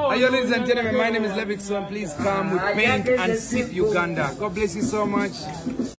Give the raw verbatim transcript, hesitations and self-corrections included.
Hey, ladies and gentlemen, my name is Levickson. Please come with Paint and Sip Uganda. God bless you so much.